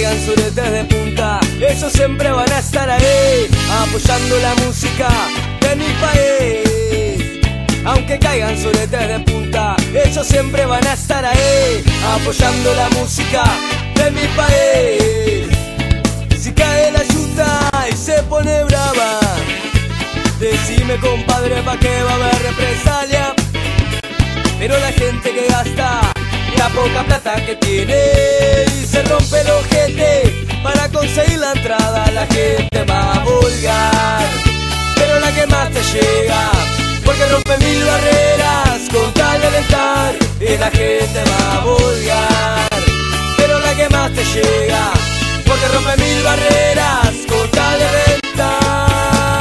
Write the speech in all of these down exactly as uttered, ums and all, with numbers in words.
caigan suretes de punta, ellos siempre van a estar ahí, apoyando la música de mi país. Aunque caigan suretes de punta, ellos siempre van a estar ahí, apoyando la música de mi país. Si cae la yuta y se pone brava, decime compadre pa' que va a haber represalia. Pero la gente que gasta la poca plata que tiene y se rompe el ojete para conseguir la entrada, la gente va a vulgar. Pero la que más te llega, porque rompe mil barreras con tal de alentar, y la gente va a vulgar. Pero la que más te llega, porque rompe mil barreras con tal de alentar.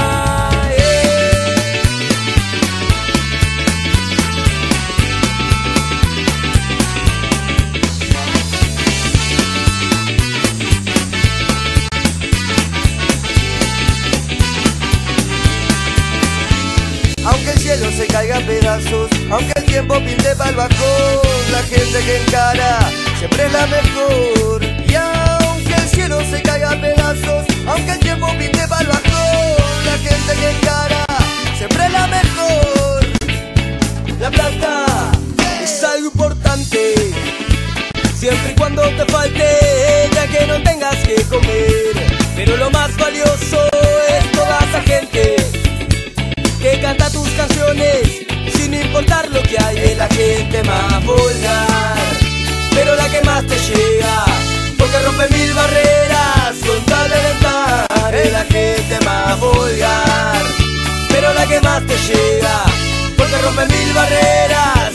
Aunque el cielo se caiga a pedazos, aunque el tiempo pinte pa'l bajón, la gente que encara siempre es la mejor. Y aunque el cielo se caiga a pedazos, aunque el tiempo pinte pa'l bajón, la gente que encara siempre es la mejor. La plata es algo importante, siempre y cuando te falte, ya que no tengas que comer. Pero lo más valioso es toda esa gente que canta tus canciones sin importar lo que hay, es la gente más vulgar. Pero la que más te llega, porque rompe mil barreras con tal de alentar, es la gente más vulgar. Pero la que más te llega, porque rompe mil barreras